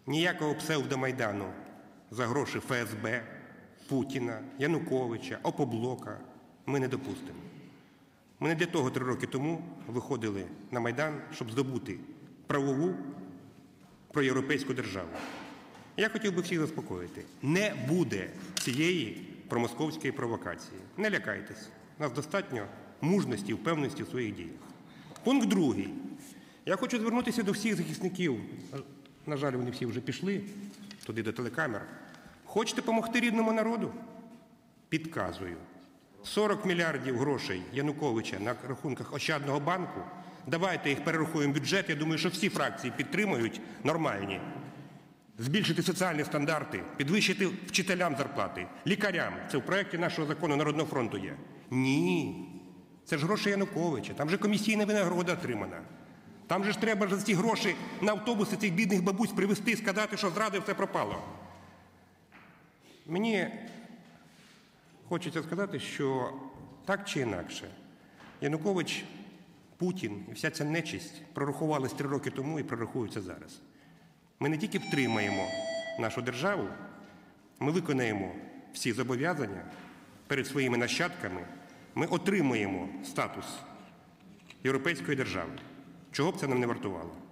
ніякого псевдомайдану за гроші ФСБ, Путіна, Януковича, Опоблока ми не допустимо. Ми не для того 3 роки тому виходили на Майдан, щоб здобути правову проєвропейську державу. Я хотів би всіх заспокоїти. Не буде цієї промосковської провокації. Не лякайтесь. У нас достатньо мужності і впевненості в своїх діях. Пункт 2. Я хочу звернутися до всіх захисників. На жаль, вони всі вже пішли туди до телекамер. Хочете допомогти рідному народу? Підказую. 40 мільярдів грошей Януковича на рахунках Ощадного банку. Давайте їх перерахуємо в бюджет. Я думаю, що всі фракції підтримують нормальні. Збільшити соціальні стандарти, підвищити вчителям зарплати, лікарям. Це в проєкті нашого закону Народного фронту є. Ні. Це ж гроші Януковича. Там же комісійна винагорода отримана. Там же ж треба за ці гроші на автобуси цих бідних бабусь привезти і сказати, що зради все пропало. Мені хочеться сказати, що так чи інакше Янукович, Путін і вся ця нечисть прорахувались 3 роки тому і прорахуються зараз. Ми не тільки втримаємо нашу державу, ми виконаємо всі зобов'язання перед своїми нащадками, ми отримаємо статус європейської держави. Чого б це нам не вартувало?